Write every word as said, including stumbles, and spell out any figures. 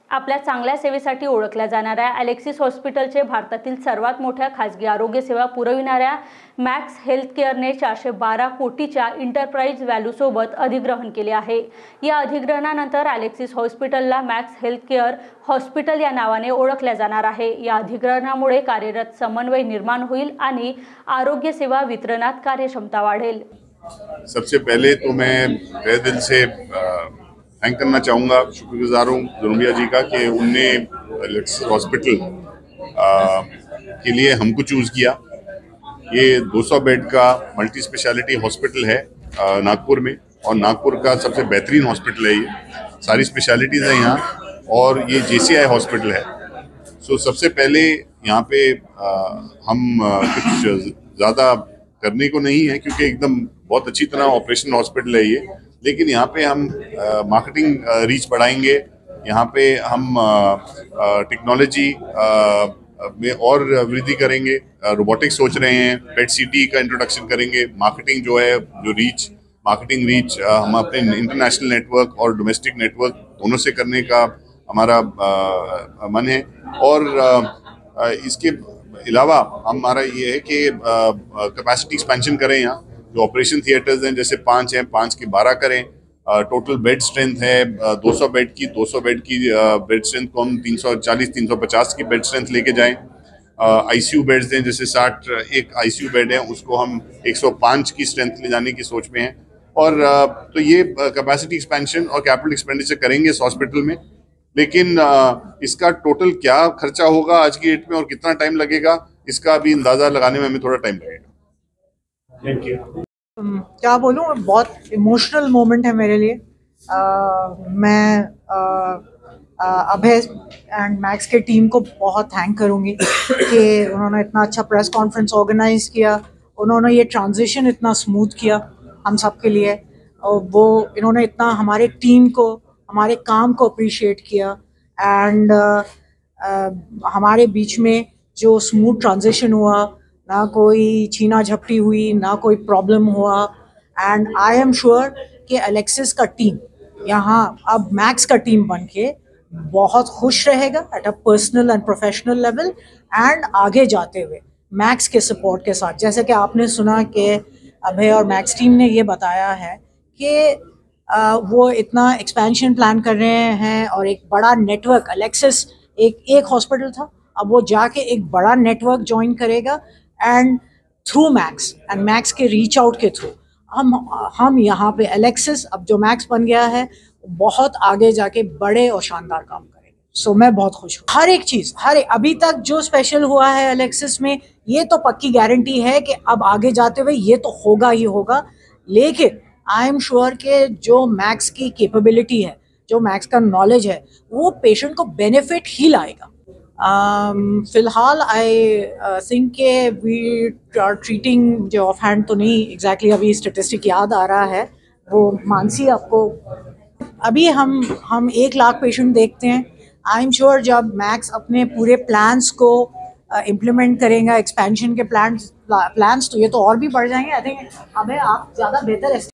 आपल्या चांगल्या सेवेसाठी ओळखल्या जाणाऱ्या अलेक्सिस हॉस्पिटलचे भारतातील सर्वात मोठ्या खासगी आरोग्य सेवा पुरविणाऱ्या मॅक्स हेल्थकेअरने चारशे बारा कोटीच्या एंटरप्राइज व्हॅल्यूसोबत अधिग्रहण केले आहे। या अधिग्रहणानंतर अलेक्सिस हॉस्पिटलला मॅक्स हेल्थकेअर हॉस्पिटल या नावाने ओळखल्या जाणार आहे। या अधिग्रहणामुळे कार्यरत समन्वय निर्माण होईल आणि आरोग्य सेवा वितरणात कार्यक्षमता वाढेल। सबसे पहले तो मैं तहे दिल से थैंक करना चाहूँगा, शुक्रगुजार हूँ जुनूबिया जी का कि उनने अलेक्सिस हॉस्पिटल के लिए हमको चूज़ किया। ये दो सौ बेड का मल्टी स्पेशलिटी हॉस्पिटल है नागपुर में, और नागपुर का सबसे बेहतरीन हॉस्पिटल है। ये सारी स्पेशलिटीज़ हैं यहाँ, और ये जे सी आई हॉस्पिटल है। सो सबसे पहले यहाँ पे आ, हम आ, कुछ ज़्यादा करने को नहीं है, क्योंकि एकदम बहुत अच्छी तरह ऑपरेशन हॉस्पिटल है ये। लेकिन यहाँ पे हम मार्केटिंग रीच बढ़ाएंगे, यहाँ पे हम टेक्नोलॉजी में और वृद्धि करेंगे। रोबोटिक्स सोच रहे हैं, पेट सीटी का इंट्रोडक्शन करेंगे। मार्केटिंग जो है, जो रीच मार्केटिंग रीच हम अपने इंटरनेशनल नेटवर्क और डोमेस्टिक नेटवर्क दोनों से करने का हमारा आ, मन है। और आ, इसके अलावा हमारा ये है कि कैपेसिटी एक्सपेंशन करें। यहाँ जो ऑपरेशन थिएटर्स हैं, जैसे पाँच हैं, पाँच के बारह करें। टोटल बेड स्ट्रेंथ है दो सौ बेड की, दो सौ बेड की बेड स्ट्रेंथ को हम तीन सौ चालीस तीन सौ पचास की बेड स्ट्रेंथ लेके जाएं। आईसीयू बेड्स हैं, जैसे साठ एक आईसीयू बेड है, उसको हम एक सौ पाँच की स्ट्रेंथ ले जाने की सोच में हैं। और आ, तो ये कैपेसिटी एक्सपेंशन और कैपिटल एक्सपेंडिचर करेंगे इस हॉस्पिटल में। लेकिन आ, इसका टोटल क्या खर्चा होगा आज की डेट में और कितना टाइम लगेगा, इसका अभी अंदाजा लगाने में हमें थोड़ा टाइम लगेगा। Thank you. क्या बोलूँ, बहुत इमोशनल मोमेंट है मेरे लिए। आ, मैं अभय एंड मैक्स के टीम को बहुत थैंक करूँगी कि उन्होंने इतना अच्छा प्रेस कॉन्फ्रेंस ऑर्गेनाइज किया, उन्होंने ये ट्रांजिशन इतना स्मूथ किया हम सब के लिए, और वो इन्होंने इतना हमारे टीम को, हमारे काम को अप्रिशिएट किया। एंड हमारे बीच में जो स्मूथ ट्रांजिशन हुआ, ना कोई छीना झपटी हुई, ना कोई प्रॉब्लम हुआ। एंड आई एम श्योर कि अलेक्सिस का टीम यहाँ अब मैक्स का टीम बन के बहुत खुश रहेगा at a personal and professional level, and आगे जाते हुए मैक्स के सपोर्ट के साथ। जैसे कि आपने सुना कि अभय और मैक्स टीम ने ये बताया है कि वो इतना एक्सपेंशन प्लान कर रहे हैं, और एक बड़ा नेटवर्क, अलेक्सिस एक एक हॉस्पिटल था, अब वो जाके एक बड़ा नेटवर्क ज्वाइन करेगा। And through Max and Max के रीच आउट के थ्रू हम हम यहाँ पे अलेक्सिस, अब जो मैक्स बन गया है, बहुत आगे जाके बड़े और शानदार काम करेंगे। सो so, मैं बहुत खुश हूँ। हर एक चीज़, हर एक अभी तक जो स्पेशल हुआ है अलेक्सिस में, ये तो पक्की गारंटी है कि अब आगे जाते हुए ये तो होगा ही होगा। लेकिन आई एम श्योर कि जो मैक्स की कैपेबिलिटी है, जो मैक्स का नॉलेज है, वो पेशेंट को बेनिफिट ही लाएगा। Um, फिलहाल आई थिंक के वी आर ट्रीटिंग, जो ऑफ हैंड तो नहीं एग्जैक्टली अभी स्टेटिस्टिक याद आ रहा है, वो मानसी आपको, अभी हम हम एक लाख पेशेंट देखते हैं। आई एम श्योर जब मैक्स अपने पूरे प्लान्स को इम्प्लीमेंट uh, करेगा, एक्सपेंशन के प्लान्स प्लान्स तो ये तो और भी बढ़ जाएंगे। आई थिंक अबे आप ज़्यादा बेहतर